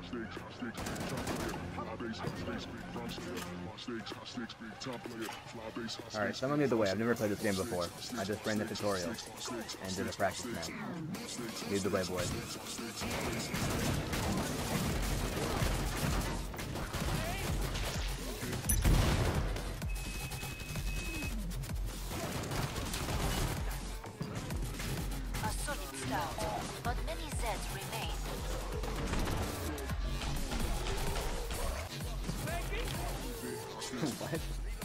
Alright, someone lead the way. I've never played this game before. I just ran the tutorial and did a practice match. Lead the way, boys. A solid start, but many Zeds remain. What?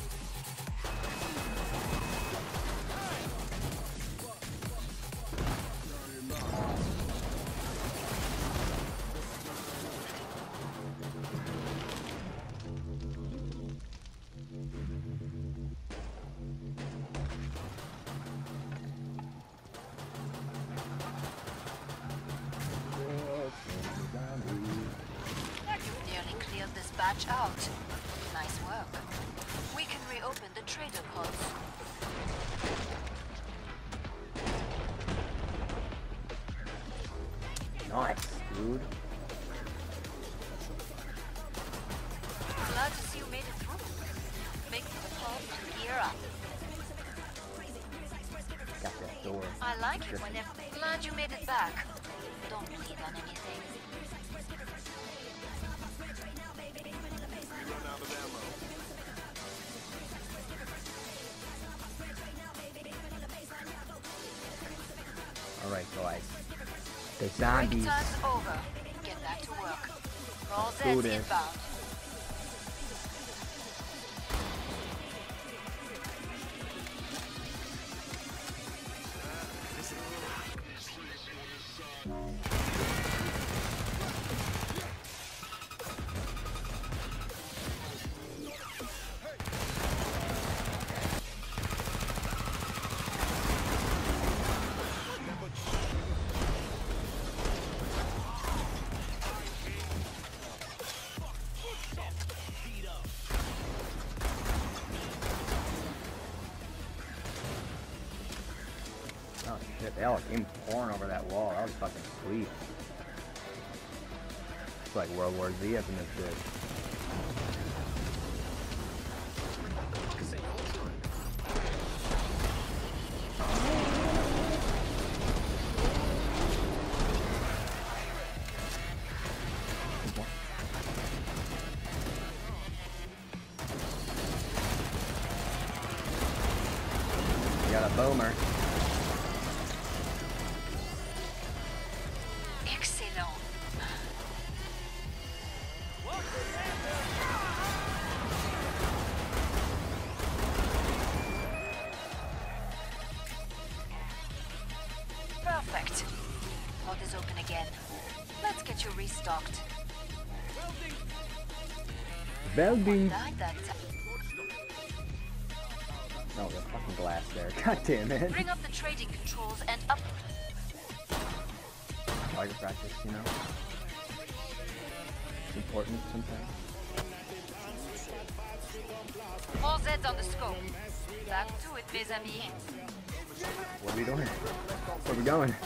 You've nearly cleared this batch out. Nice work. We can reopen the trader pods. Nice, dude. Glad to see you made it through. Make the pod and gear up. Got that door. I like it whenever. Glad you made it back. Don't bleed on anything. Alright, guys. The zombies. Break time's over. Get back to work. All Food Zeds is. inbound. Oh shit, they all came pouring over that wall. That was fucking sweet. It's like World War Z up in this bitch. You got a boomer. Excellent. Perfect. Pod is open again. Let's get you restocked. Welding. Died that time. No, the fucking glass there. God damn it. Bring up the trading controls and up. Target practice, you know? It's important sometimes. All Zeds on the scope. Back to it, mes amis. What are we doing? Where are we going?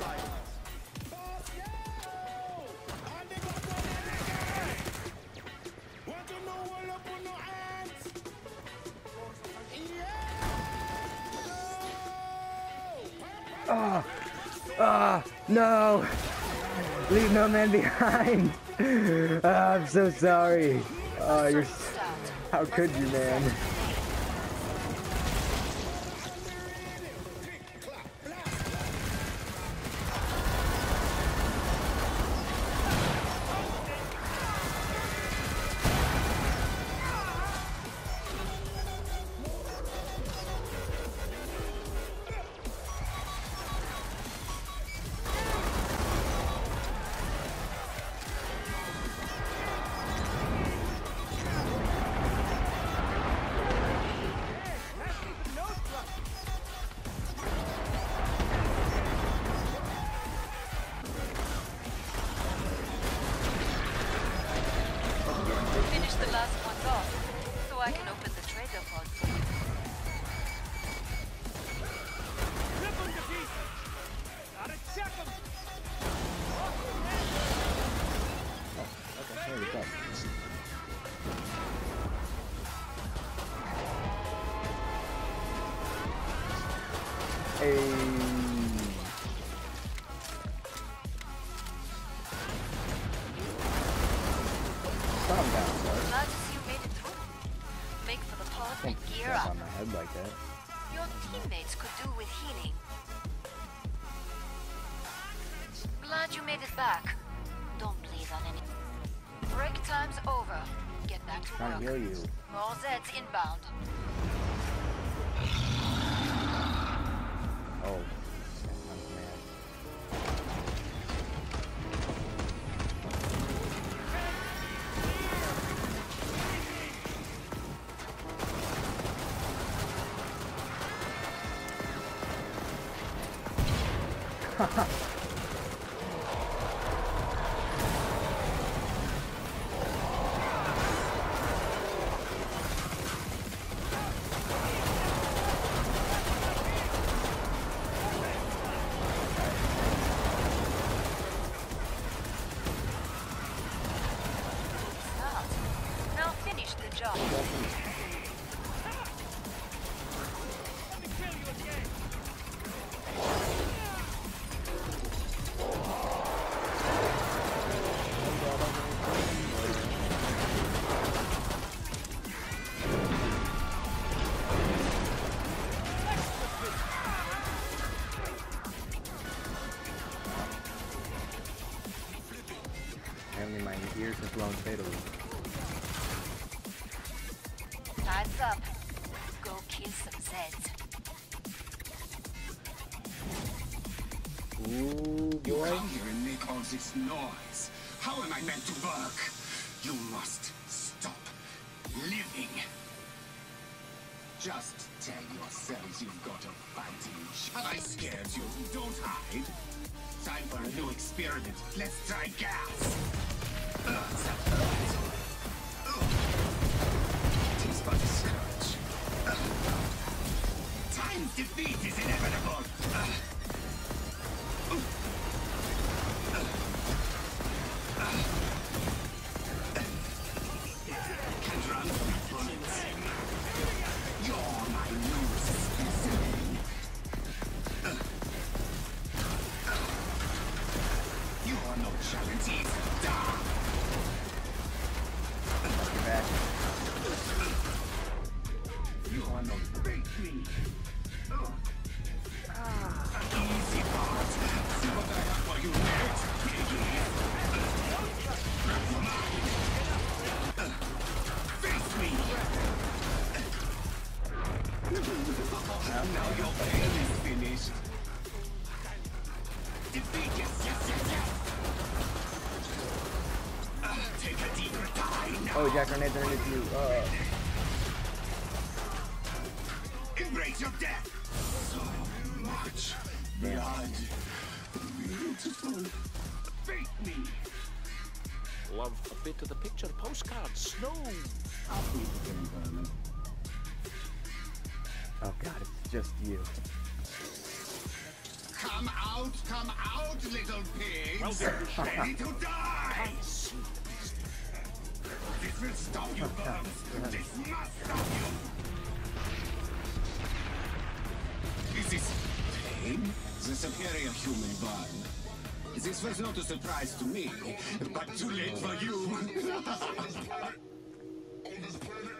Oh! Ah! No! Leave no man behind! I'm so sorry. Oh, you're. How could you, man? Don't Gear step up. on my head like that. Your teammates could do with healing. Glad you made it back. Don't bleed on any. Break time's over. Get back to Trying to heal work. you. More Zeds inbound. Oh. I'm mad. Start. Now finish the job. Apparently my ears have blown fatally. Time's up. Go kill some Zeds. Ooh, boy. Come here and make all this noise. How am I meant to work? You must stop living. Just tell yourselves you've got a fighting chance. I scared you. Don't hide. Time for a new experiment. Let's try gas. It is but a scourge. Time's defeat is inevitable. Can't run from bullets. You're my new specimen. You are no challenge. Die. You're back. You are no break me. Easy part. See what I have for you next, piggy. Face me. Now your pain is finished. Defeat, yes. Take a deeper dive now. Oh, Jack grenades underneath you. Embrace your death. So much blood. Beautiful. Fake me. Love a bit of the picture postcard. Snow. I'll be the Vermin. Oh god, it's just you. Come out, little pigs. Ready to die. This will stop you, Burns. This must stop you. Is this pain? The superior human burn. This was not a surprise to me, but too late for you.